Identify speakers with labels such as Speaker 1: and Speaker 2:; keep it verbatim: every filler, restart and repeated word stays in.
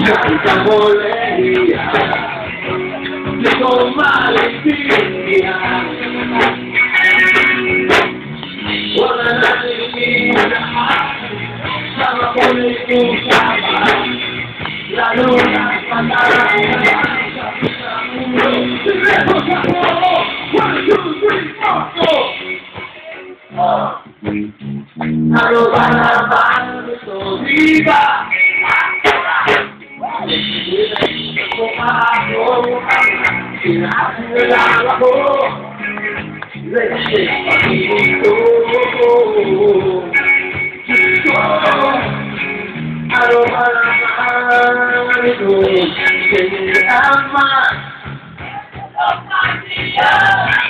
Speaker 1: tanta bolería, de con valentía, guarda la divina, salva por el tu cama, la luna pasará, one, two, three, four, four. Arroba la mano solida, arroba la mano solida,